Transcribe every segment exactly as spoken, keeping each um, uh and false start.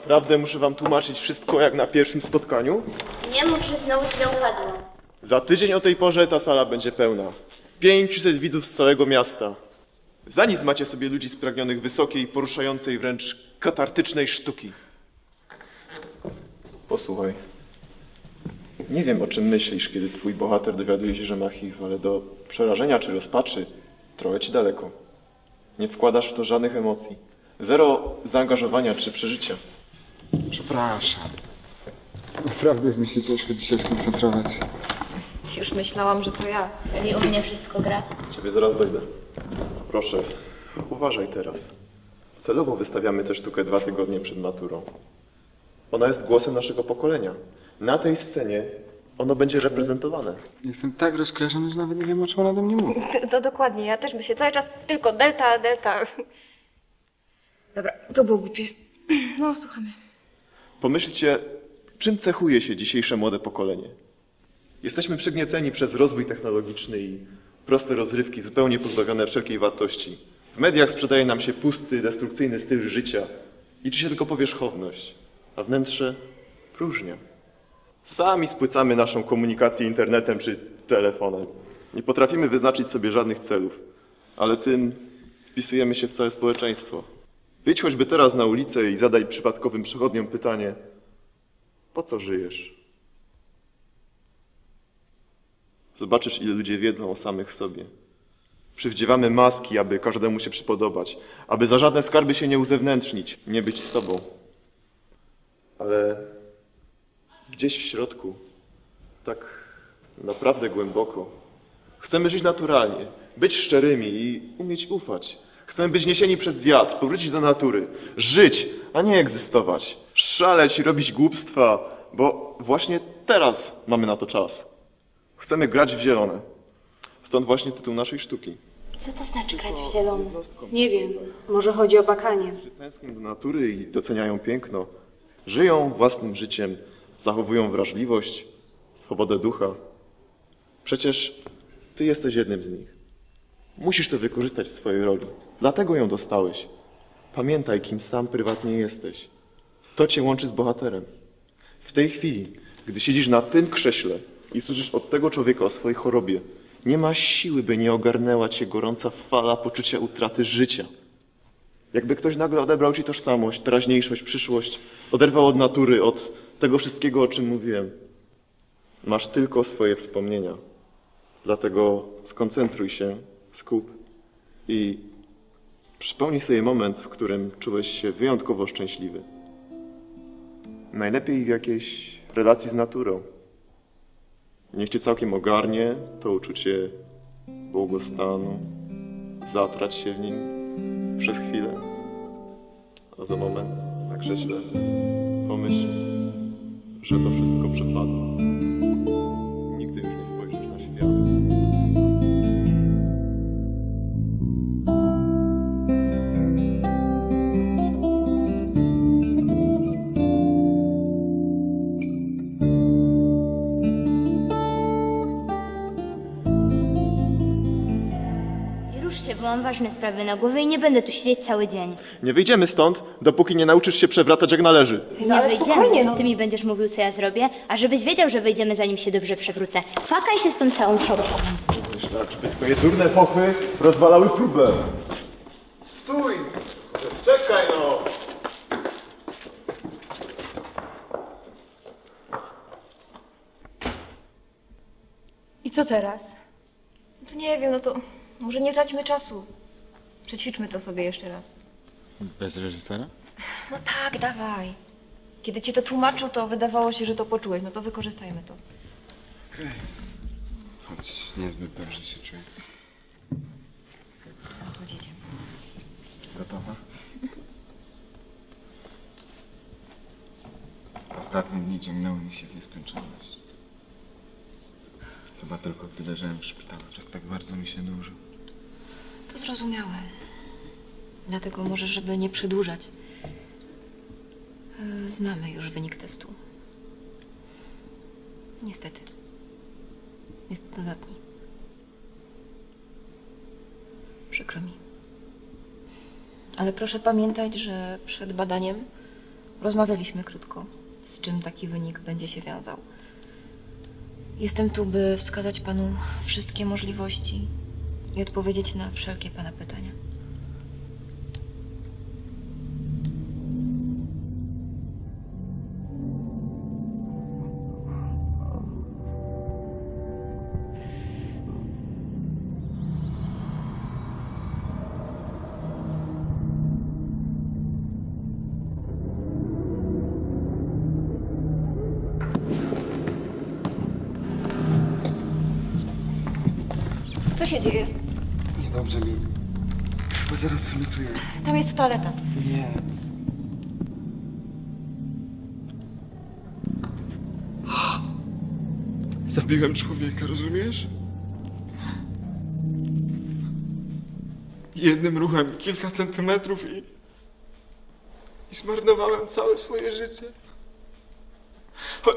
Naprawdę muszę wam tłumaczyć wszystko jak na pierwszym spotkaniu? Nie mów, że znowu źle upadło. Za tydzień o tej porze ta sala będzie pełna. pięćset widzów z całego miasta. Za nic macie sobie ludzi spragnionych wysokiej, poruszającej wręcz katartycznej sztuki. Posłuchaj. Nie wiem, o czym myślisz, kiedy twój bohater dowiaduje się, że ma H I V, ale do przerażenia czy rozpaczy trochę ci daleko. Nie wkładasz w to żadnych emocji. Zero zaangażowania czy przeżycia. Przepraszam. Naprawdę jest mi się ciężko dzisiaj skoncentrować. Już myślałam, że to ja. Czyli u mnie wszystko gra. Ciebie zaraz dojdę. Proszę, uważaj teraz. Celowo wystawiamy tę sztukę dwa tygodnie przed maturą. Ona jest głosem naszego pokolenia. Na tej scenie ono będzie reprezentowane. Jestem tak rozkojarzony, że nawet nie wiem, o czym ona do mnie mówi. To, to dokładnie, ja też myślę cały czas tylko delta, delta. Dobra, to było głupie. No, słuchamy. Pomyślcie, czym cechuje się dzisiejsze młode pokolenie. Jesteśmy przygnieceni przez rozwój technologiczny i proste rozrywki, zupełnie pozbawione wszelkiej wartości. W mediach sprzedaje nam się pusty, destrukcyjny styl życia. Liczy się tylko powierzchowność, a wnętrze próżnia. Sami spłycamy naszą komunikację internetem czy telefonem. Nie potrafimy wyznaczyć sobie żadnych celów, ale tym wpisujemy się w całe społeczeństwo. Wyjdź choćby teraz na ulicę i zadaj przypadkowym przechodniom pytanie: po co żyjesz? Zobaczysz, ile ludzie wiedzą o samych sobie. Przywdziewamy maski, aby każdemu się przypodobać, aby za żadne skarby się nie uzewnętrznić, nie być sobą. Ale gdzieś w środku, tak naprawdę głęboko, chcemy żyć naturalnie, być szczerymi i umieć ufać. Chcemy być niesieni przez wiatr, powrócić do natury, żyć, a nie egzystować, szaleć i robić głupstwa, bo właśnie teraz mamy na to czas. Chcemy grać w zielone. Stąd właśnie tytuł naszej sztuki. Co to znaczy grać w zielony? Nie wiem, może chodzi o bakanie. Tęsknią do natury i doceniają piękno. Żyją własnym życiem, zachowują wrażliwość, swobodę ducha. Przecież ty jesteś jednym z nich. Musisz to wykorzystać w swojej roli. Dlatego ją dostałeś. Pamiętaj, kim sam prywatnie jesteś. To cię łączy z bohaterem. W tej chwili, gdy siedzisz na tym krześle i słyszysz od tego człowieka o swojej chorobie, nie ma siły, by nie ogarnęła cię gorąca fala poczucia utraty życia. Jakby ktoś nagle odebrał ci tożsamość, teraźniejszość, przyszłość, oderwał od natury, od tego wszystkiego, o czym mówiłem. Masz tylko swoje wspomnienia. Dlatego skoncentruj się, skup i przypomnij sobie moment, w którym czułeś się wyjątkowo szczęśliwy. Najlepiej w jakiejś relacji z naturą. Niech cię całkiem ogarnie to uczucie błogostanu, zatrać się w nim przez chwilę, a za moment na krześle pomyśl, że to wszystko przepadło. Nigdy już nie spojrzysz na świat. Bo mam ważne sprawy na głowie i nie będę tu siedzieć cały dzień. Nie wyjdziemy stąd, dopóki nie nauczysz się przewracać jak należy. Nie ale wyjdziemy. spokojnie, no. Ty mi będziesz mówił, co ja zrobię, a żebyś wiedział, że wyjdziemy, zanim się dobrze przewrócę. Fakaj się z tą całą szopką. Wiesz tak, żeby twoje durne fochy rozwalały próbę. Stój! Czekaj no! I co teraz? To nie wiem, no to może nie traćmy czasu. Przećwiczmy to sobie jeszcze raz. Bez reżysera? No tak, dawaj. Kiedy ci to tłumaczył, to wydawało się, że to poczułeś. No to wykorzystajmy to. Okej. Okay. Choć niezbyt dobrze się czuję. Chodzić. Gotowa? Ostatnie dni ciągnęły mi się w nieskończoność. Chyba tylko gdy leżałem w szpitalu, czas tak bardzo mi się dłużył. To zrozumiałe. Dlatego może, żeby nie przedłużać. Yy, znamy już wynik testu. Niestety. Jest dodatni. Przykro mi. Ale proszę pamiętać, że przed badaniem Rozmawialiśmy krótko, z czym taki wynik będzie się wiązał. Jestem tu, by wskazać panu wszystkie możliwości i odpowiedzieć na wszelkie pana pytania. Co się dzieje? Niedobrze mi. Bo zaraz wymituję. Tam jest toaleta. Nie. Zabiłem człowieka, rozumiesz? Jednym ruchem kilka centymetrów i... i zmarnowałem całe swoje życie. Choć...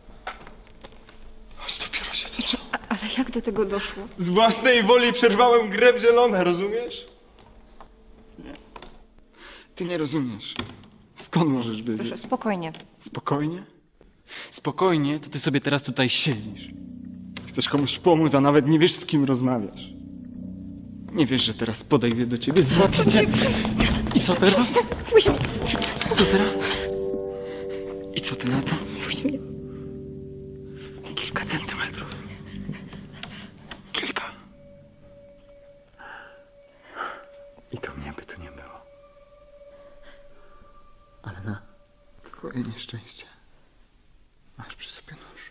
choć dopiero się zaczęło. Ale jak do tego doszło? Z własnej woli przerwałem grę w zielone, rozumiesz? Nie. Ty nie rozumiesz. Skąd możesz wiedzieć? Proszę, spokojnie. Spokojnie? Spokojnie, to ty sobie teraz tutaj siedzisz. Chcesz komuś pomóc, a nawet nie wiesz, z kim rozmawiasz. Nie wiesz, że teraz podejdę do ciebie, złapię cię. I co teraz? Puść mnie! Co teraz? I co ty na to? Puść mnie! Kilka centymetrów. Kilka. I to mnie by tu nie było. Ale na twoje nieszczęście masz przy sobie nóż.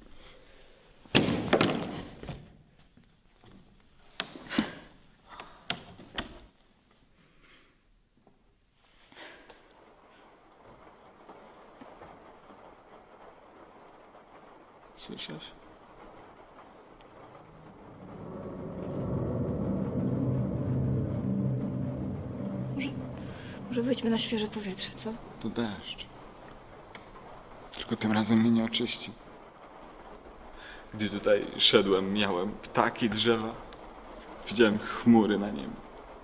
Słyszysz? Może wyjdźmy na świeże powietrze, co? To deszcz. Tylko tym razem mnie nie oczyści. Gdy tutaj szedłem, miałem ptaki, drzewa. Widziałem chmury na niebie.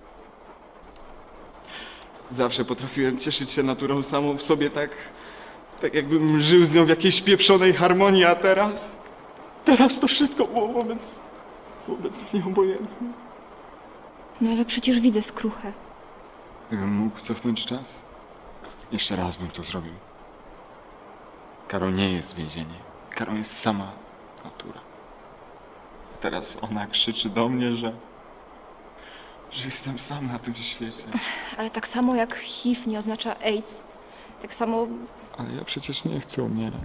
Zawsze potrafiłem cieszyć się naturą samą w sobie tak, tak jakbym żył z nią w jakiejś pieprzonej harmonii, a teraz... Teraz to wszystko było wobec... wobec mnie obojętne. No ale przecież widzę skruchę. Gdybym mógł cofnąć czas, jeszcze raz bym to zrobił. Karol nie jest więzienie. Karol jest sama natura. Teraz ona krzyczy do mnie, że... że jestem sam na tym świecie. Ale tak samo jak H I V nie oznacza AIDS, tak samo... Ale ja przecież nie chcę umierać.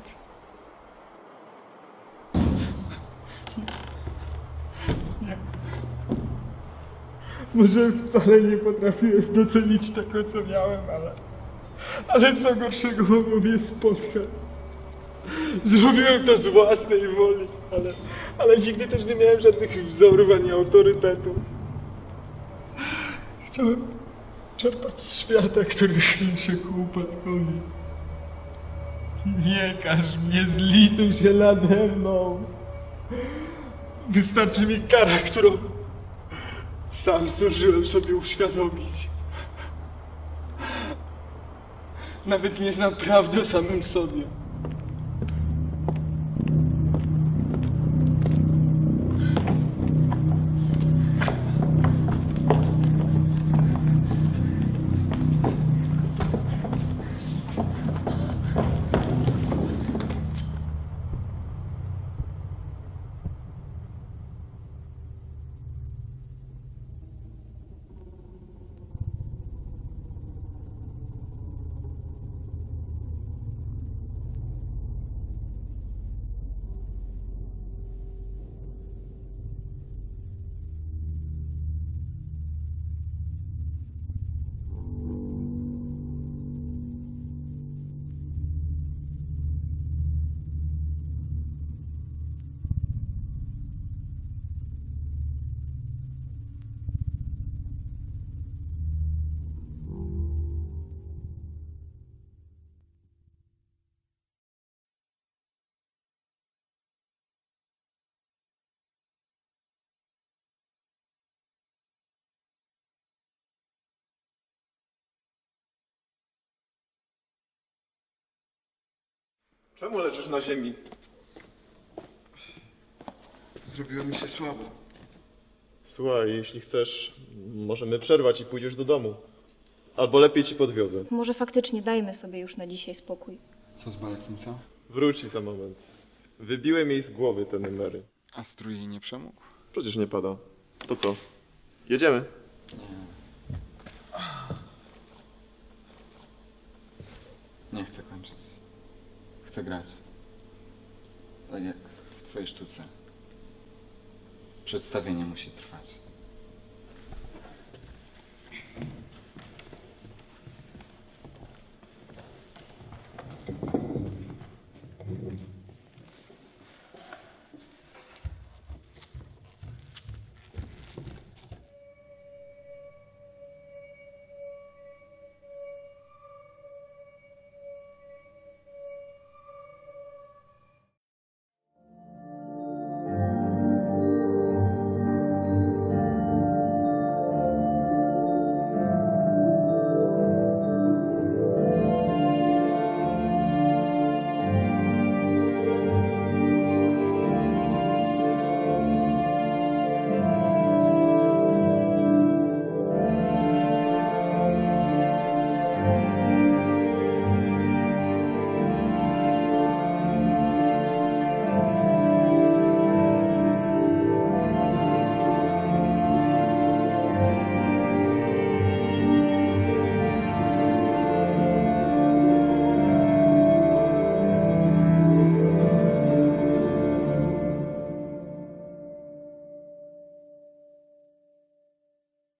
Może wcale nie potrafiłem docenić tego, co miałem, ale... Ale co gorszego mogło mnie spotkać? Zrobiłem to z własnej woli, ale... Ale nigdy też nie miałem żadnych wzorów ani autorytetów. Chciałem czerpać z świata, który chylił się ku upadkowi. Nie każ mnie, zlituj się nade mną. Wystarczy mi kara, którą sam zdążyłem sobie uświadomić. Nawet nie znam prawdy o samym sobie. Czemu leżysz na ziemi? Zrobiło mi się słabo. Słuchaj, jeśli chcesz, możemy przerwać i pójdziesz do domu. Albo lepiej ci podwiozę. Może faktycznie dajmy sobie już na dzisiaj spokój. Co z baletnicą? Wróci za moment. Wybiłem jej z głowy te numery. A strój jej nie przemógł? Przecież nie pada. To co? Jedziemy? Nie chcę kończyć. Chcę grać. Tak jak w twojej sztuce. Przedstawienie musi trwać.